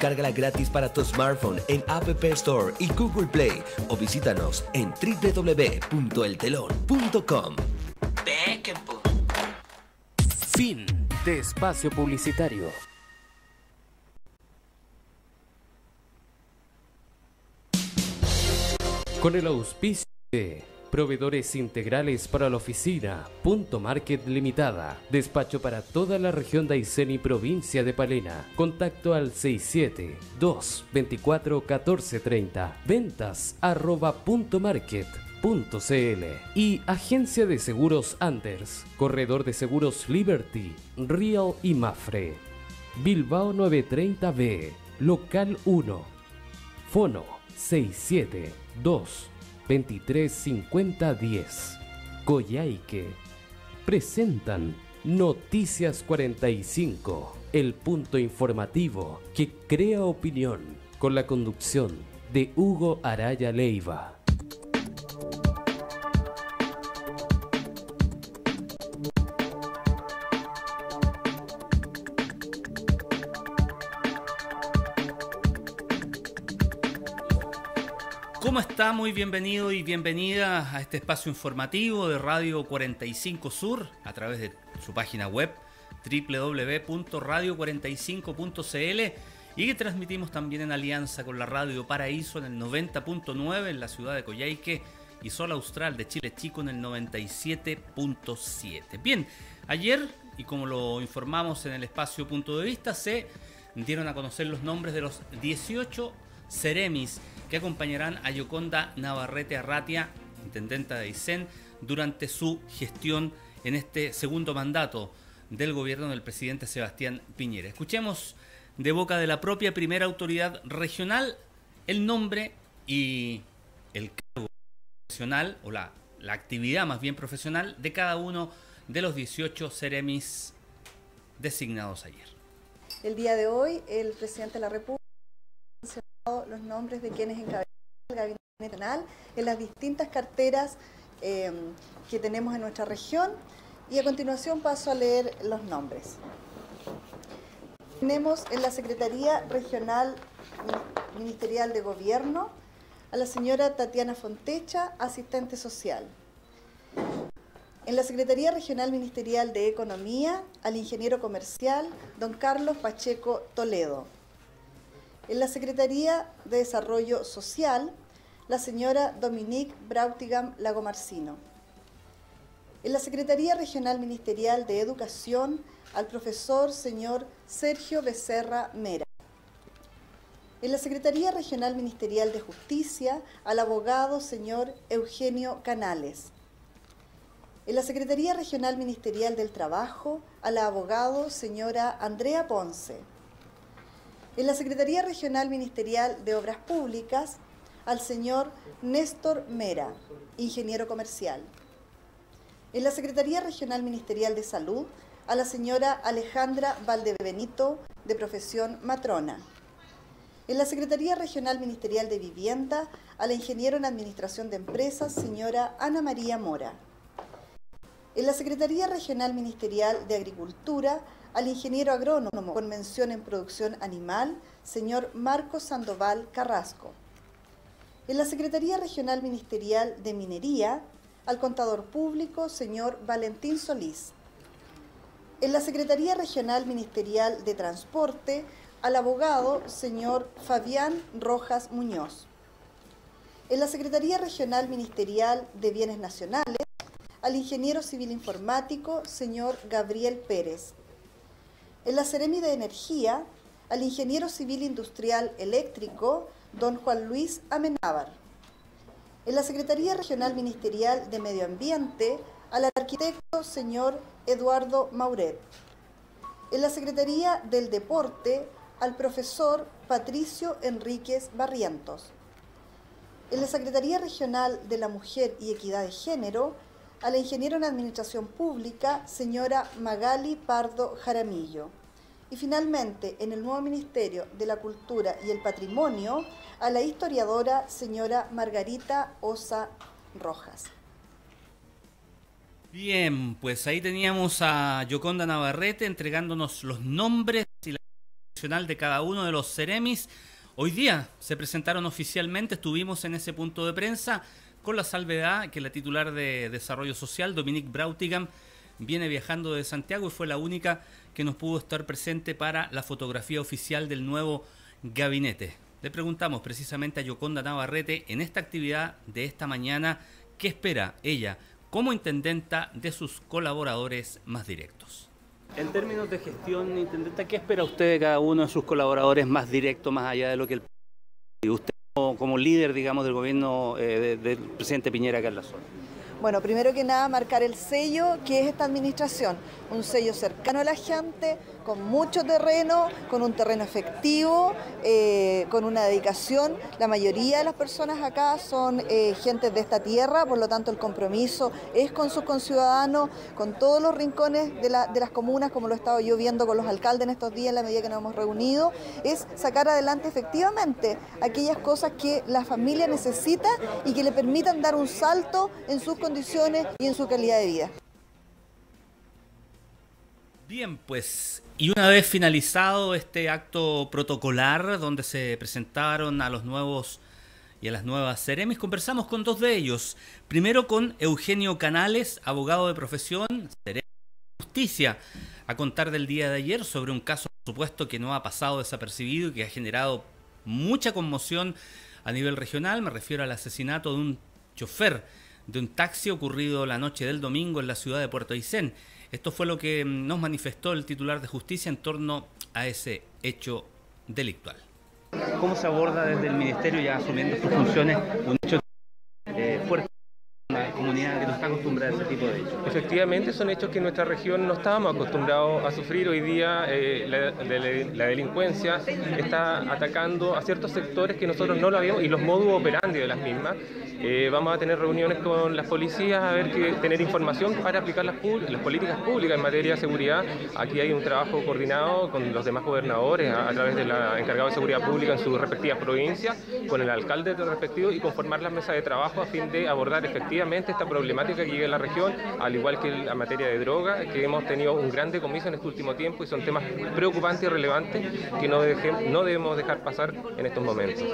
Descárgala gratis para tu smartphone en App Store y Google Play o visítanos en www.eltelon.com. Fin de espacio publicitario. Con el auspicio de Proveedores Integrales para la Oficina, Punto Market Limitada, despacho para toda la región de Aysén y provincia de Palena. Contacto al 67-224-1430, ventas@puntomarket.cl. Y Agencia de Seguros Anders, Corredor de Seguros Liberty, Real y Mafre. Bilbao 930B, Local 1, Fono 672-235010. Coyhaique presentan Noticias 45, el punto informativo que crea opinión, con la conducción de Hugo Araya Leiva. ¿Cómo está? Muy bienvenido y bienvenida a este espacio informativo de Radio 45 Sur a través de su página web www.radio45.cl y que transmitimos también en alianza con la Radio Paraíso en el 90.9 en la ciudad de Coyhaique y Sol Austral de Chile Chico en el 97.7. Bien, ayer, y como lo informamos en el espacio Punto de Vista, se dieron a conocer los nombres de los 18 seremis que acompañarán a Yoconda Navarrete Arratia, intendenta de Aysén, durante su gestión en este segundo mandato del gobierno del presidente Sebastián Piñera. Escuchemos de boca de la propia primera autoridad regional el nombre y el cargo profesional, o la actividad más bien profesional, de cada uno de los 18 seremis designados ayer. El día de hoy, el presidente de la República los nombres de quienes encabezan el Gabinete Nacional en las distintas carteras que tenemos en nuestra región, y a continuación paso a leer los nombres. Tenemos en la Secretaría Regional Ministerial de Gobierno a la señora Tatiana Fontecha, asistente social. En la Secretaría Regional Ministerial de Economía al ingeniero comercial don Carlos Pacheco Toledo. En la Secretaría de Desarrollo Social, la señora Dominique Brautigam Lagomarcino. En la Secretaría Regional Ministerial de Educación, al profesor señor Sergio Becerra Mera. En la Secretaría Regional Ministerial de Justicia, al abogado señor Eugenio Canales. En la Secretaría Regional Ministerial del Trabajo, al abogado señora Andrea Ponce. En la Secretaría Regional Ministerial de Obras Públicas, al señor Néstor Mera, ingeniero comercial. En la Secretaría Regional Ministerial de Salud, a la señora Alejandra Valdebenito, de profesión matrona. En la Secretaría Regional Ministerial de Vivienda, a la ingeniero en Administración de Empresas, señora Ana María Mora. En la Secretaría Regional Ministerial de Agricultura, al ingeniero agrónomo con mención en producción animal, señor Marcos Sandoval Carrasco. En la Secretaría Regional Ministerial de Minería, al contador público, señor Valentín Solís. En la Secretaría Regional Ministerial de Transporte, al abogado, señor Fabián Rojas Muñoz. En la Secretaría Regional Ministerial de Bienes Nacionales, al ingeniero civil informático, señor Gabriel Pérez. En la Seremi de Energía, al ingeniero civil industrial eléctrico, don Juan Luis Amenábar. En la Secretaría Regional Ministerial de Medio Ambiente, al arquitecto señor Eduardo Mauret. En la Secretaría del Deporte, al profesor Patricio Enríquez Barrientos. En la Secretaría Regional de la Mujer y Equidad de Género, a la ingeniera en Administración Pública, señora Magali Pardo Jaramillo. Y finalmente, en el nuevo Ministerio de la Cultura y el Patrimonio, a la historiadora señora Margarita Osa Rojas. Bien, pues ahí teníamos a Yoconda Navarrete entregándonos los nombres y las regional de cada uno de los Ceremis. Hoy día se presentaron oficialmente, estuvimos en ese punto de prensa, con la salvedad que la titular de Desarrollo Social, Dominique Brautigam, viene viajando de Santiago y fue la única que nos pudo estar presente para la fotografía oficial del nuevo gabinete. Le preguntamos precisamente a Yoconda Navarrete en esta actividad de esta mañana qué espera ella como intendenta de sus colaboradores más directos. En términos de gestión, intendenta, ¿qué espera usted de cada uno de sus colaboradores más directos, más allá de lo que usted como líder, digamos, del gobierno del presidente Piñera acá en la zona? Bueno, primero que nada, marcar el sello que es esta administración, un sello cercano a la gente, con mucho terreno, con un terreno efectivo, con una dedicación. La mayoría de las personas acá son gentes de esta tierra, por lo tanto el compromiso es con sus conciudadanos, con todos los rincones de las comunas, como lo he estado yo viendo con los alcaldes en estos días, en la medida que nos hemos reunido, es sacar adelante efectivamente aquellas cosas que la familia necesita y que le permitan dar un salto en sus condiciones y en su calidad de vida. Bien, pues, y una vez finalizado este acto protocolar donde se presentaron a los nuevos y a las nuevas Ceremis, conversamos con dos de ellos. Primero con Eugenio Canales, abogado de profesión, Ceremi de Justicia, a contar del día de ayer sobre un caso, por supuesto, que no ha pasado desapercibido y que ha generado mucha conmoción a nivel regional. Me refiero al asesinato de un chofer de un taxi ocurrido la noche del domingo en la ciudad de Puerto Aysén. Esto fue lo que nos manifestó el titular de Justicia en torno a ese hecho delictual. ¿Cómo se aborda desde el Ministerio, ya asumiendo sus funciones, un hecho fuerte en una comunidad que no está acostumbrada a ese tipo de hechos? Efectivamente, son hechos que en nuestra región no estábamos acostumbrados a sufrir. Hoy día la delincuencia está atacando a ciertos sectores que nosotros no lo habíamos, y los modus operandi de las mismas. Vamos a tener reuniones con las policías a ver tener información para aplicar las políticas públicas en materia de seguridad. Aquí hay un trabajo coordinado con los demás gobernadores a través de la encargada de seguridad pública en sus respectivas provincias, con el alcalde del respectivo, y conformar las mesas de trabajo a fin de abordar efectivamente esta problemática que llega en la región, al igual que la materia de droga, que hemos tenido un gran decomiso en este último tiempo y son temas preocupantes y relevantes que no debemos dejar pasar en estos momentos.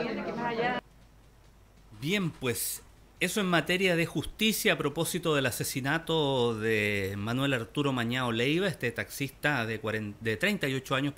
Bien, pues eso en materia de justicia a propósito del asesinato de Manuel Arturo Mañao Leiva, este taxista de 38 años,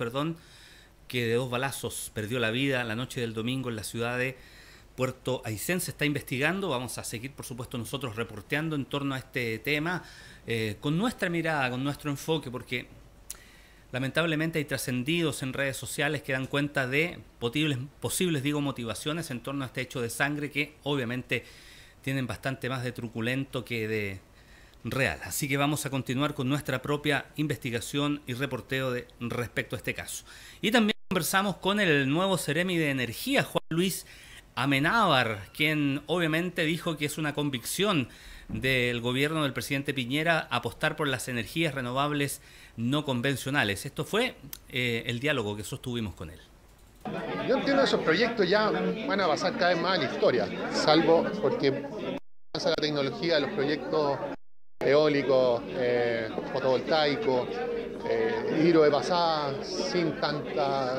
que de 2 balazos perdió la vida la noche del domingo en la ciudad de Puerto Aysén. Se está investigando, vamos a seguir por supuesto nosotros reporteando en torno a este tema, con nuestra mirada, con nuestro enfoque, porque lamentablemente hay trascendidos en redes sociales que dan cuenta de posibles motivaciones en torno a este hecho de sangre que obviamente tienen bastante más de truculento que de real. Así que vamos a continuar con nuestra propia investigación y reporteo respecto a este caso. Y también conversamos con el nuevo Ceremi de Energía, Juan Luis Amenábar, quien obviamente dijo que es una convicción del gobierno del presidente Piñera apostar por las energías renovables no convencionales. Esto fue el diálogo que sostuvimos con él. Yo entiendo que esos proyectos ya van a pasar cada vez más a la historia, salvo porque avanza la tecnología de los proyectos eólicos, fotovoltaicos, hidro de pasada, sin tanta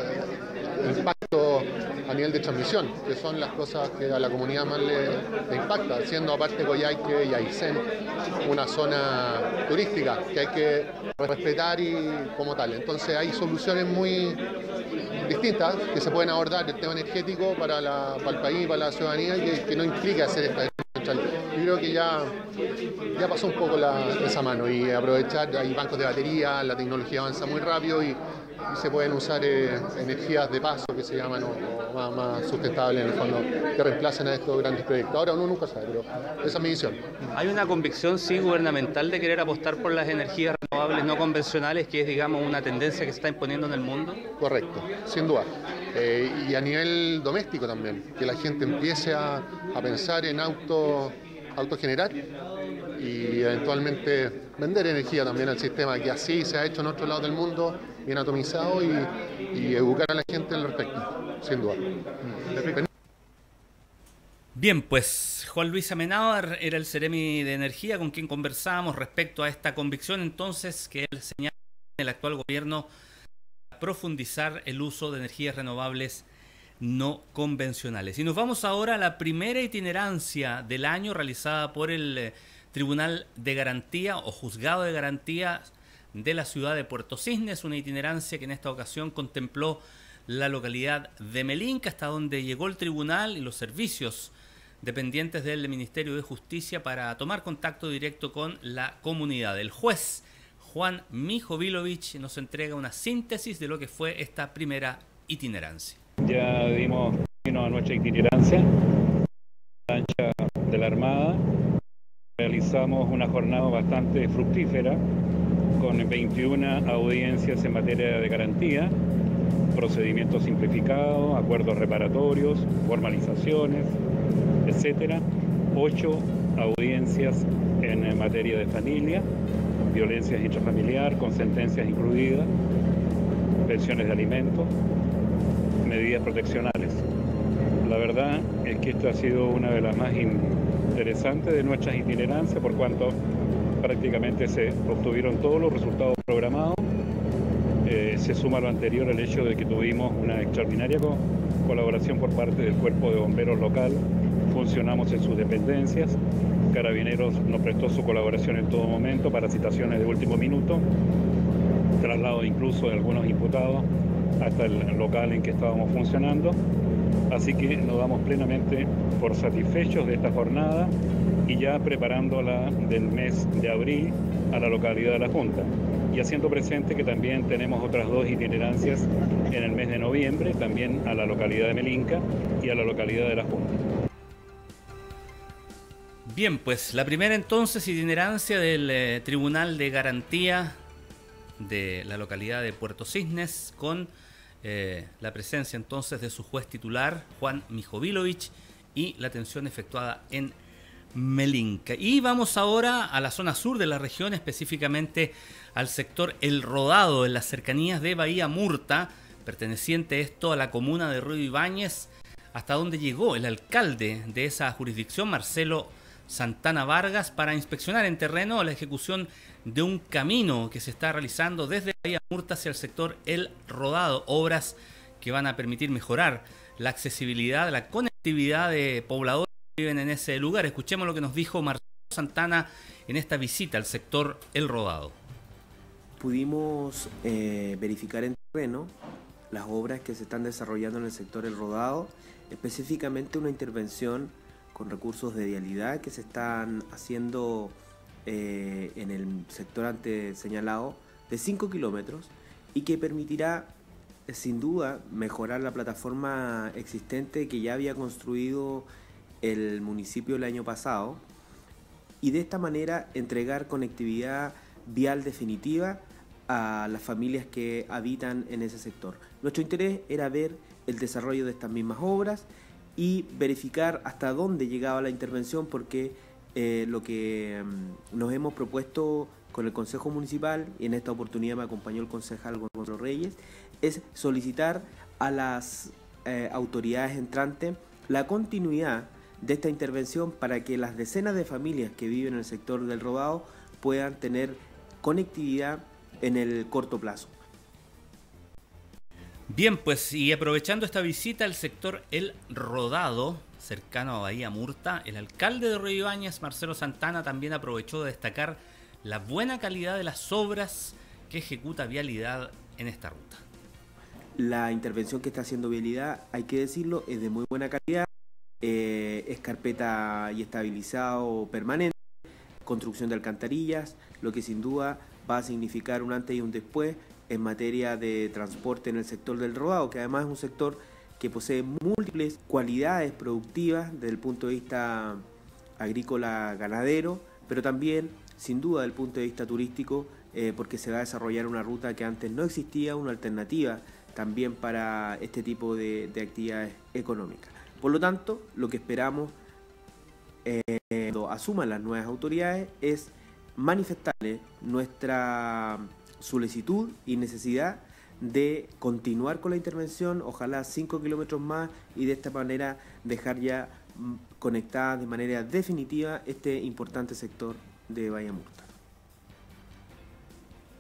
impacto a nivel de transmisión, que son las cosas que a la comunidad más le impacta, siendo aparte Coyhaique y Aysén una zona turística que hay que respetar y como tal. Entonces hay soluciones muy distintas que se pueden abordar el tema energético para el país, para la ciudadanía, y que no implica hacer esta central. Yo creo que ya pasó un poco esa mano, y aprovechar, hay bancos de batería, la tecnología avanza muy rápido y se pueden usar energías de paso que se llaman, o más sustentables en el fondo, que reemplacen a estos grandes proyectos. Ahora uno nunca sabe, pero esa es mi visión. Hay una convicción, sí, gubernamental de querer apostar por las energías renovables no convencionales, que es, digamos, una tendencia que se está imponiendo en el mundo. Correcto, sin duda. Y a nivel doméstico también, que la gente empiece a pensar en autogenerar y eventualmente vender energía también al sistema, que así se ha hecho en otros lados del mundo, bien atomizado, y educar a la gente al respecto, sin duda. Bien, pues Juan Luis Amenábar era el Ceremi de Energía con quien conversábamos respecto a esta convicción entonces que él señala en el actual gobierno profundizar el uso de energías renovables no convencionales. Y nos vamos ahora a la primera itinerancia del año realizada por el Tribunal de Garantía o Juzgado de Garantía de la ciudad de Puerto Cisnes, una itinerancia que en esta ocasión contempló la localidad de Melinca, hasta donde llegó el tribunal y los servicios dependientes del Ministerio de Justicia para tomar contacto directo con la comunidad. El juez Juan Mijovilovich nos entrega una síntesis de lo que fue esta primera itinerancia. Ya dimos término a nuestra itinerancia, la lancha de la Armada. Realizamos una jornada bastante fructífera con 21 audiencias en materia de garantía, procedimientos simplificados, acuerdos reparatorios, formalizaciones, etcétera. 8 audiencias en materia de familia, violencia intrafamiliar con sentencias incluidas, pensiones de alimentos, medidas proteccionales. La verdad es que esta ha sido una de las más interesantes de nuestras itinerancias, por cuanto prácticamente se obtuvieron todos los resultados programados. Se suma a lo anterior el hecho de que tuvimos una extraordinaria colaboración por parte del Cuerpo de Bomberos local. Funcionamos en sus dependencias. Carabineros nos prestó su colaboración en todo momento para citaciones de último minuto, traslado incluso de algunos imputados hasta el local en que estábamos funcionando. Así que nos damos plenamente por satisfechos de esta jornada y ya preparándola del mes de abril a la localidad de La Junta. Y haciendo presente que también tenemos otras 2 itinerancias en el mes de noviembre, también a la localidad de Melinca y a la localidad de La Junta. Bien, pues la primera entonces itinerancia del Tribunal de Garantía de la localidad de Puerto Cisnes con la presencia entonces de su juez titular, Juan Mijovilovich, y la atención efectuada en Melinca. Y vamos ahora a la zona sur de la región, específicamente al sector El Rodado, en las cercanías de Bahía Murta, perteneciente esto a la comuna de Río Ibáñez, hasta donde llegó el alcalde de esa jurisdicción, Marcelo Santana Vargas, para inspeccionar en terreno la ejecución de un camino que se está realizando desde Bahía Murta hacia el sector El Rodado, obras que van a permitir mejorar la accesibilidad, la conectividad de pobladores que viven en ese lugar. Escuchemos lo que nos dijo Marcelo Santana en esta visita al sector El Rodado. Pudimos verificar en terreno las obras que se están desarrollando en el sector El Rodado, específicamente una intervención con recursos de vialidad que se están haciendo en el sector antes señalado de 5 kilómetros y que permitirá sin duda mejorar la plataforma existente que ya había construido el municipio el año pasado y de esta manera entregar conectividad vial definitiva a las familias que habitan en ese sector. Nuestro interés era ver el desarrollo de estas mismas obras y verificar hasta dónde llegaba la intervención, porque lo que nos hemos propuesto con el Consejo Municipal, y en esta oportunidad me acompañó el concejal Gonzalo Reyes, es solicitar a las autoridades entrantes la continuidad de esta intervención para que las decenas de familias que viven en el sector del Rodado puedan tener conectividad en el corto plazo. Bien, pues y aprovechando esta visita al sector El Rodado, cercano a Bahía Murta, el alcalde de Río Ibáñez, Marcelo Santana, también aprovechó de destacar la buena calidad de las obras que ejecuta Vialidad en esta ruta. La intervención que está haciendo Vialidad, hay que decirlo, es de muy buena calidad, es carpeta y estabilizado permanente, construcción de alcantarillas, lo que sin duda va a significar un antes y un después en materia de transporte en el sector del Rodado, que además es un sector que posee múltiples cualidades productivas desde el punto de vista agrícola ganadero, pero también sin duda desde el punto de vista turístico, porque se va a desarrollar una ruta que antes no existía, una alternativa también para este tipo de actividades económicas. Por lo tanto, lo que esperamos cuando asuman las nuevas autoridades es manifestarles nuestra solicitud y necesidad de continuar con la intervención, ojalá 5 kilómetros más, y de esta manera dejar ya conectada de manera definitiva este importante sector de Bahía Murta.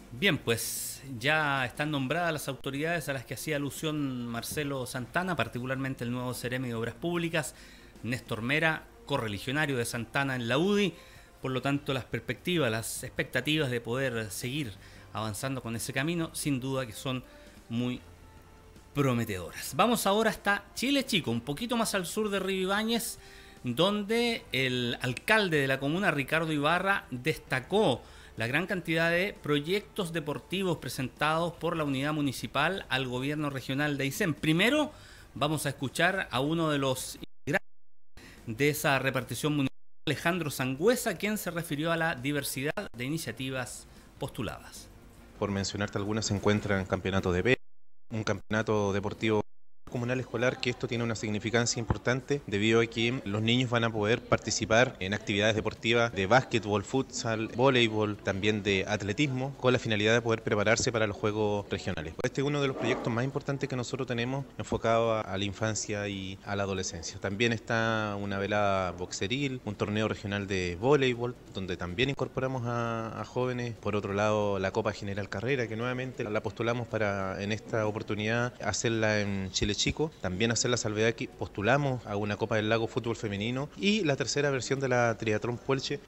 Bien, pues ya están nombradas las autoridades a las que hacía alusión Marcelo Santana, particularmente el nuevo Seremi de Obras Públicas, Néstor Mera, correligionario de Santana en la UDI. Por lo tanto, las perspectivas, las expectativas de poder seguir avanzando con ese camino, sin duda que son muy prometedoras. Vamos ahora hasta Chile Chico, un poquito más al sur de Río Ibáñez, donde el alcalde de la comuna, Ricardo Ibarra, destacó la gran cantidad de proyectos deportivos presentados por la unidad municipal al gobierno regional de Aysén. Primero vamos a escuchar a uno de los integrantes de esa repartición municipal, Alejandro Sangüesa, quien se refirió a la diversidad de iniciativas postuladas. Por mencionarte algunas, se encuentran campeonatos de pesca, un campeonato deportivo comunal escolar, que esto tiene una significancia importante debido a que los niños van a poder participar en actividades deportivas de básquetbol, futsal, voleibol, también de atletismo, con la finalidad de poder prepararse para los Juegos Regionales. Este es uno de los proyectos más importantes que nosotros tenemos enfocado a la infancia y a la adolescencia. También está una velada boxeril, un torneo regional de voleibol, donde también incorporamos a jóvenes. Por otro lado, la Copa General Carrera, que nuevamente la postulamos para en esta oportunidad hacerla en Chile Chico, también hacer la salvedad que postulamos a una Copa del Lago Fútbol Femenino y la tercera versión de la Triatlón Puelche.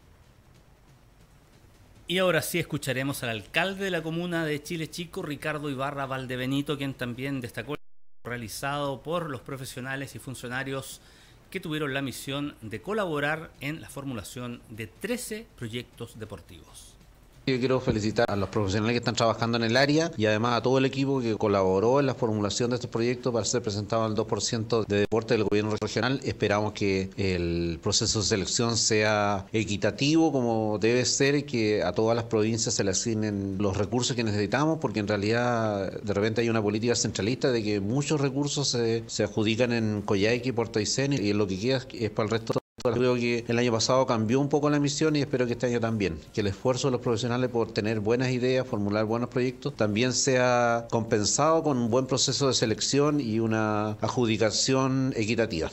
Y ahora sí escucharemos al alcalde de la comuna de Chile Chico, Ricardo Ibarra Valdebenito, quien también destacó el trabajo realizado por los profesionales y funcionarios que tuvieron la misión de colaborar en la formulación de 13 proyectos deportivos. Yo quiero felicitar a los profesionales que están trabajando en el área y además a todo el equipo que colaboró en la formulación de estos proyectos para ser presentado al 2% de deporte del gobierno regional. Esperamos que el proceso de selección sea equitativo como debe ser y que a todas las provincias se le asignen los recursos que necesitamos, porque en realidad de repente hay una política centralista de que muchos recursos se adjudican en Coyhaique y Puerto Aysén y lo que queda es para el resto. Creo que el año pasado cambió un poco la misión y espero que este año también. Que el esfuerzo de los profesionales por tener buenas ideas, formular buenos proyectos, también sea compensado con un buen proceso de selección y una adjudicación equitativa.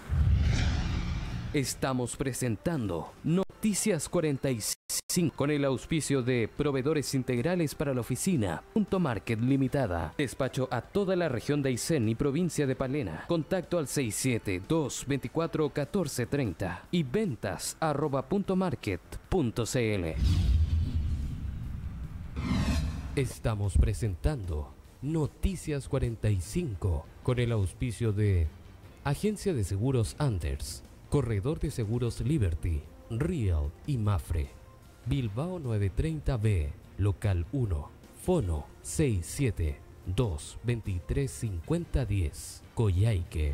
Estamos presentando Noticias 45 con el auspicio de Proveedores Integrales para la Oficina, Market Limitada. Despacho a toda la región de Aysén y provincia de Palena. Contacto al 67-224-1430 y ventas@puntomarket.cl. Estamos presentando Noticias 45 con el auspicio de Agencia de Seguros Anders, Corredor de Seguros Liberty, Real y Mafre. Bilbao 930B, Local 1, Fono 67-223-5010, Coyhaique.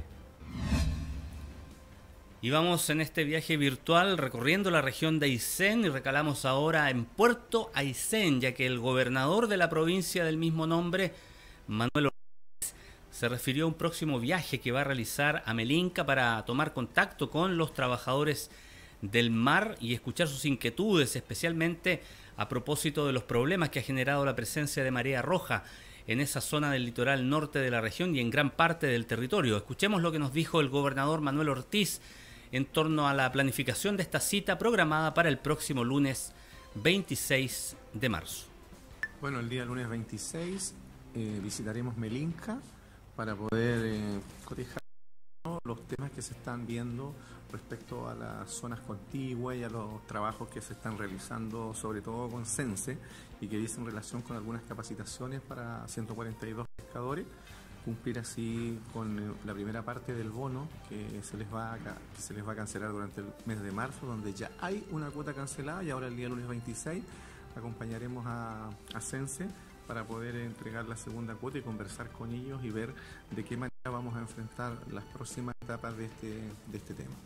Y vamos en este viaje virtual recorriendo la región de Aysén y recalamos ahora en Puerto Aysén, ya que el gobernador de la provincia del mismo nombre, Manuel Ortiz, se refirió a un próximo viaje que va a realizar a Melinca para tomar contacto con los trabajadores del mar y escuchar sus inquietudes, especialmente a propósito de los problemas que ha generado la presencia de marea roja en esa zona del litoral norte de la región y en gran parte del territorio. Escuchemos lo que nos dijo el gobernador Manuel Ortiz en torno a la planificación de esta cita programada para el próximo lunes 26 de marzo. Bueno, el día lunes 26 visitaremos Melinca para poder cotejar los temas que se están viendo respecto a las zonas contiguas y a los trabajos que se están realizando, sobre todo con CENSE, y que dicen relación con algunas capacitaciones para 142 pescadores, cumplir así con la primera parte del bono que se les va a cancelar durante el mes de marzo, donde ya hay una cuota cancelada, y ahora el día lunes 26 acompañaremos a CENSE para poder entregar la segunda cuota y conversar con ellos y ver de qué manera vamos a enfrentar las próximas etapas de este tema.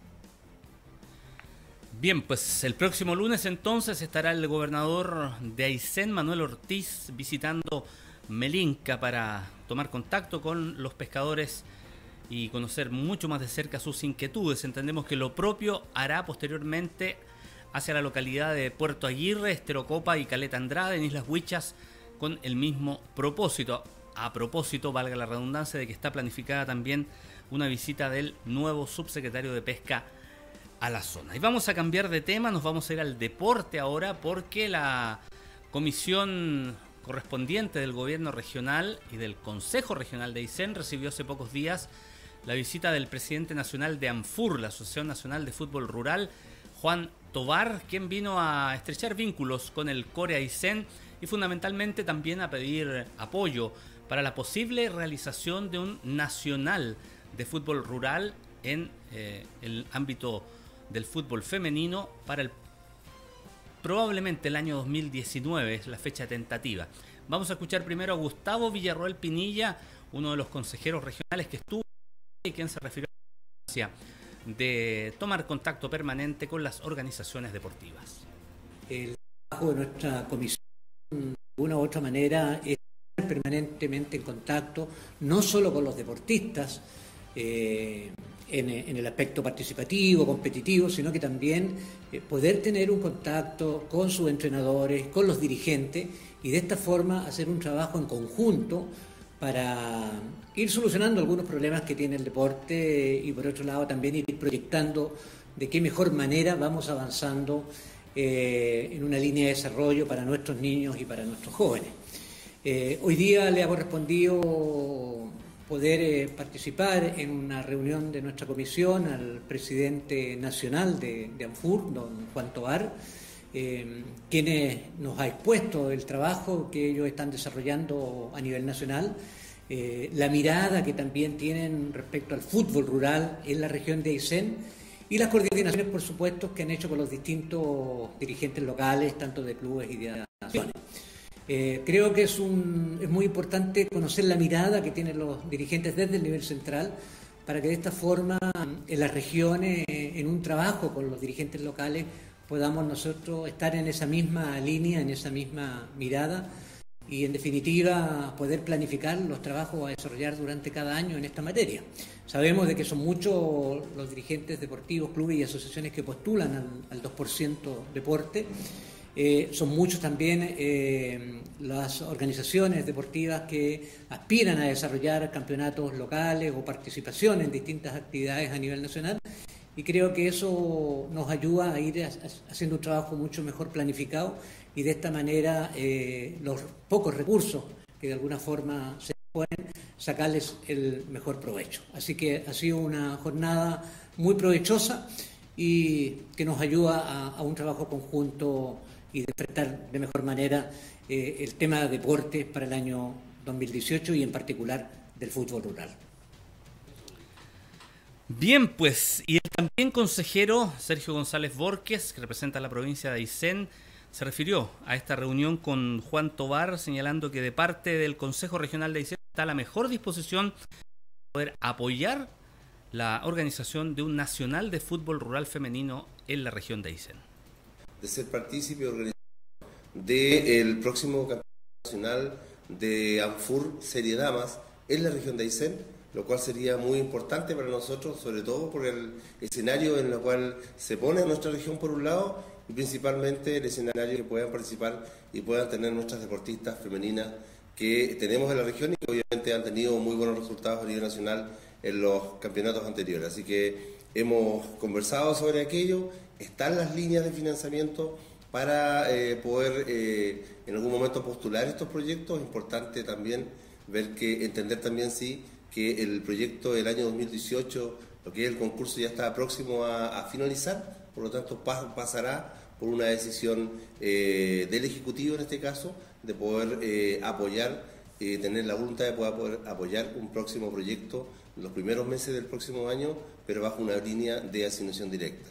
Bien, pues el próximo lunes entonces estará el gobernador de Aysén, Manuel Ortiz, visitando Melinca para tomar contacto con los pescadores y conocer mucho más de cerca sus inquietudes. Entendemos que lo propio hará posteriormente hacia la localidad de Puerto Aguirre, Esterocopa y Caleta Andrade en Islas Huichas con el mismo propósito. A propósito, valga la redundancia, de que está planificada también una visita del nuevo subsecretario de Pesca a la zona. Y vamos a cambiar de tema, nos vamos a ir al deporte ahora, porque la comisión correspondiente del gobierno regional y del Consejo Regional de Aysén recibió hace pocos días la visita del presidente nacional de ANFUR, la Asociación Nacional de Fútbol Rural, Juan Tovar, quien vino a estrechar vínculos con el CORE Aysén y fundamentalmente también a pedir apoyo para la posible realización de un nacional de fútbol rural en el ámbito del fútbol femenino para probablemente el año 2019, es la fecha tentativa. Vamos a escuchar primero a Gustavo Villarroel Pinilla, uno de los consejeros regionales que estuvo y quien se refirió a la importancia de tomar contacto permanente con las organizaciones deportivas. El trabajo de nuestra comisión, de una u otra manera, es estar permanentemente en contacto, no solo con los deportistas, en el aspecto participativo, competitivo, sino que también poder tener un contacto con sus entrenadores, con los dirigentes, y de esta forma hacer un trabajo en conjunto para ir solucionando algunos problemas que tiene el deporte y por otro lado también ir proyectando de qué mejor manera vamos avanzando en una línea de desarrollo para nuestros niños y para nuestros jóvenes. Hoy día le ha correspondido poder participar en una reunión de nuestra comisión al presidente nacional de ANFUR, don Juan Tovar, quien nos ha expuesto el trabajo que ellos están desarrollando a nivel nacional, la mirada que también tienen respecto al fútbol rural en la región de Aysén y las coordinaciones, por supuesto, que han hecho con los distintos dirigentes locales, tanto de clubes y de naciones. Creo que es muy importante conocer la mirada que tienen los dirigentes desde el nivel central para que de esta forma en las regiones, en un trabajo con los dirigentes locales, podamos nosotros estar en esa misma línea, en esa misma mirada y en definitiva poder planificar los trabajos a desarrollar durante cada año en esta materia. Sabemos de que son muchos los dirigentes deportivos, clubes y asociaciones que postulan al 2% deporte. Son muchos también las organizaciones deportivas que aspiran a desarrollar campeonatos locales o participación en distintas actividades a nivel nacional y creo que eso nos ayuda a ir haciendo un trabajo mucho mejor planificado y de esta manera los pocos recursos que de alguna forma se pueden sacarles el mejor provecho. Así que ha sido una jornada muy provechosa y que nos ayuda a un trabajo conjunto y de enfrentar de mejor manera el tema de deporte para el año 2018 y en particular del fútbol rural. Bien, pues, y el también consejero Sergio González Borges, que representa a la provincia de Aysén, se refirió a esta reunión con Juan Tovar, señalando que de parte del Consejo Regional de Aysén está a la mejor disposición de poder apoyar la organización de un nacional de fútbol rural femenino en la región de Aysén. De ser partícipe del próximo campeonato nacional de ANFUR Serie Damas en la región de Aysén, lo cual sería muy importante para nosotros, sobre todo por el escenario en el cual se pone nuestra región por un lado y principalmente el escenario que puedan participar y puedan tener nuestras deportistas femeninas que tenemos en la región y que obviamente han tenido muy buenos resultados a nivel nacional en los campeonatos anteriores. Así que hemos conversado sobre aquello, están las líneas de financiamiento para poder en algún momento postular estos proyectos. Es importante también entender también sí que el proyecto del año 2018, lo que es el concurso, ya está próximo a finalizar, por lo tanto pasará por una decisión del Ejecutivo en este caso, de poder apoyar, tener la voluntad de poder apoyar un próximo proyecto en los primeros meses del próximo año, pero bajo una línea de asignación directa.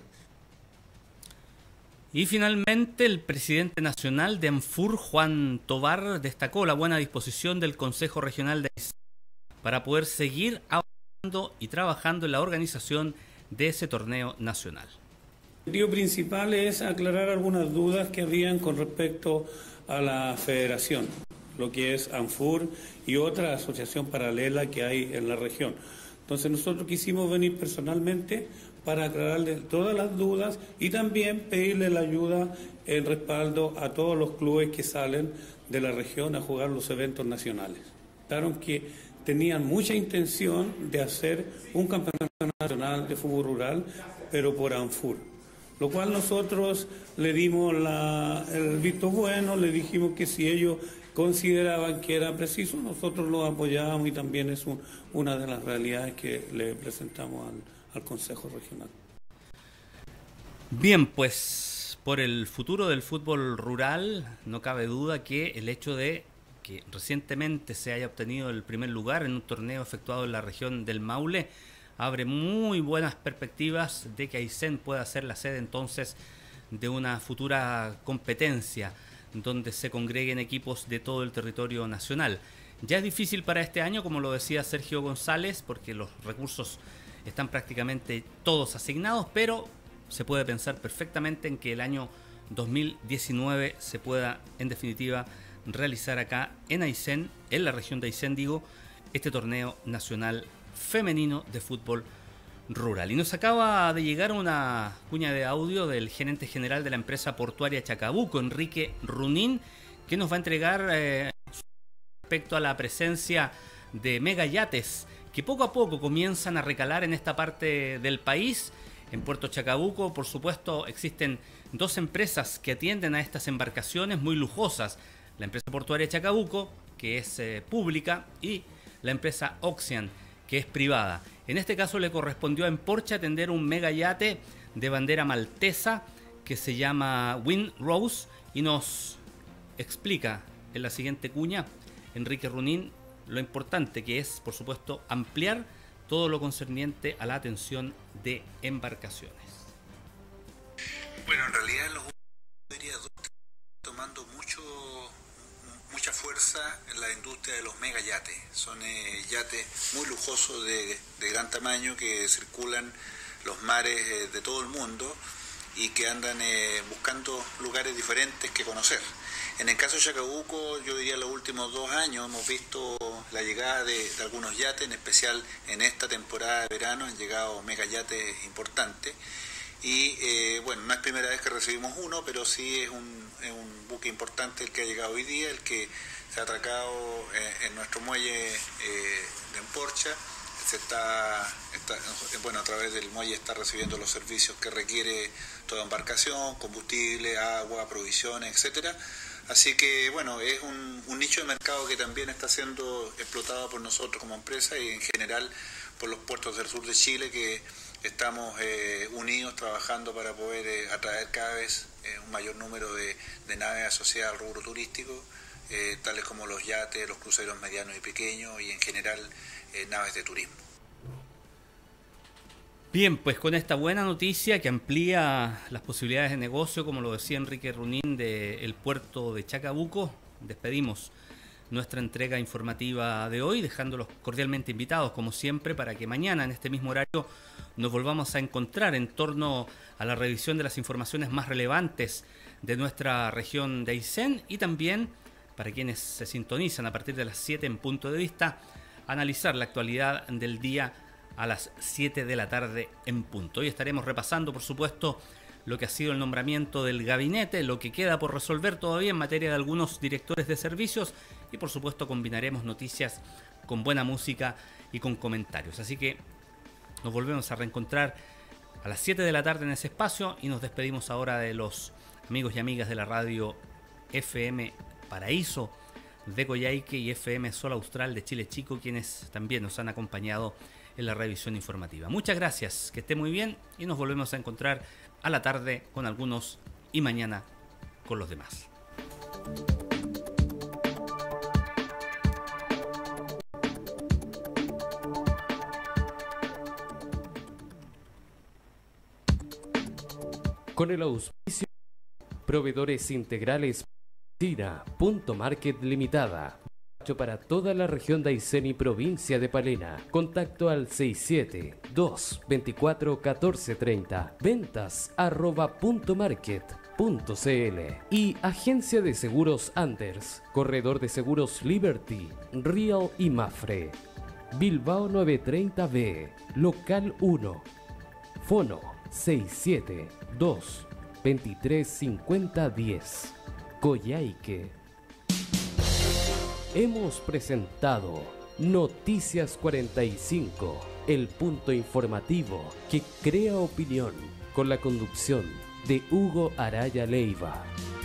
Y finalmente el presidente nacional de ANFUR, Juan Tovar, destacó la buena disposición del Consejo Regional de Aysén para poder seguir avanzando y trabajando en la organización de ese torneo nacional. El objetivo principal es aclarar algunas dudas que habían con respecto a la federación, lo que es ANFUR y otra asociación paralela que hay en la región. Entonces nosotros quisimos venir personalmente para aclararle todas las dudas y también pedirle la ayuda, el respaldo a todos los clubes que salen de la región a jugar los eventos nacionales. Claro que tenían mucha intención de hacer un campeonato nacional de fútbol rural, pero por ANFUR. lo cual nosotros le dimos el visto bueno, le dijimos que si ellos consideraban que era preciso, nosotros lo apoyábamos y también es una de las realidades que le presentamos al Consejo Regional. Bien, pues por el futuro del fútbol rural no cabe duda que el hecho de que recientemente se haya obtenido el primer lugar en un torneo efectuado en la región del Maule abre muy buenas perspectivas de que Aysén pueda ser la sede entonces de una futura competencia donde se congreguen equipos de todo el territorio nacional. Ya es difícil para este año, como lo decía Sergio González, porque los recursos están prácticamente todos asignados, pero se puede pensar perfectamente en que el año 2019 se pueda, en definitiva, realizar acá en Aysén, en la región de Aysén, digo, este torneo nacional femenino de fútbol rural. Y nos acaba de llegar una cuña de audio del gerente general de la empresa portuaria Chacabuco, Enrique Runín, que nos va a entregar respecto a la presencia de megayates que poco a poco comienzan a recalar en esta parte del país. En Puerto Chacabuco, por supuesto, existen dos empresas que atienden a estas embarcaciones muy lujosas. La empresa portuaria Chacabuco, que es pública, y la empresa Oxian, que es privada. En este caso le correspondió a Emporche atender un megayate de bandera maltesa que se llama Wind Rose y nos explica en la siguiente cuña Enrique Runín lo importante que es, por supuesto, ampliar todo lo concerniente a la atención de embarcaciones. Bueno, en realidad los últimos están tomando mucha fuerza en la industria de los megayates. Son yates muy lujosos de gran tamaño que circulan los mares de todo el mundo y que andan buscando lugares diferentes que conocer. En el caso de Chacabuco, yo diría los últimos 2 años hemos visto la llegada de algunos yates, en especial en esta temporada de verano han llegado megayates importantes. Y bueno, no es primera vez que recibimos uno, pero sí es un buque importante el que ha llegado hoy día, el que se ha atracado en nuestro muelle de Emporcha. Bueno, a través del muelle está recibiendo los servicios que requiere toda embarcación, combustible, agua, provisiones, etcétera. Así que bueno, es un nicho de mercado que también está siendo explotado por nosotros como empresa y en general por los puertos del sur de Chile, que estamos unidos trabajando para poder atraer cada vez un mayor número de naves asociadas al rubro turístico, tales como los yates, los cruceros medianos y pequeños y en general naves de turismo. Bien, pues con esta buena noticia que amplía las posibilidades de negocio, como lo decía Enrique Runín, del puerto de Chacabuco, despedimos nuestra entrega informativa de hoy, dejándolos cordialmente invitados, como siempre, para que mañana en este mismo horario nos volvamos a encontrar en torno a la revisión de las informaciones más relevantes de nuestra región de Aysén y también, para quienes se sintonizan a partir de las 7 en Punto de Vista, analizar la actualidad del día a las 7 de la tarde en punto. Hoy estaremos repasando, por supuesto, lo que ha sido el nombramiento del gabinete, lo que queda por resolver todavía en materia de algunos directores de servicios y, por supuesto, combinaremos noticias con buena música y con comentarios. Así que nos volvemos a reencontrar a las 7 de la tarde en ese espacio y nos despedimos ahora de los amigos y amigas de la radio FM Paraíso de Coyhaique y FM Sol Austral de Chile Chico, quienes también nos han acompañado en la revisión informativa. Muchas gracias, que esté muy bien y nos volvemos a encontrar a la tarde con algunos y mañana con los demás. Con el auspicio Proveedores Integrales China.Market Limitada. Para toda la región de Aysén y provincia de Palena. Contacto al 67-224-1430. Ventas @puntomarket.cl. Y Agencia de Seguros Anders. Corredor de Seguros Liberty, Real y Mafre. Bilbao 930B. Local 1. Fono 672-235010. Coyhaique. Hemos presentado Noticias 45, el punto informativo que crea opinión, con la conducción de Hugo Araya Leiva.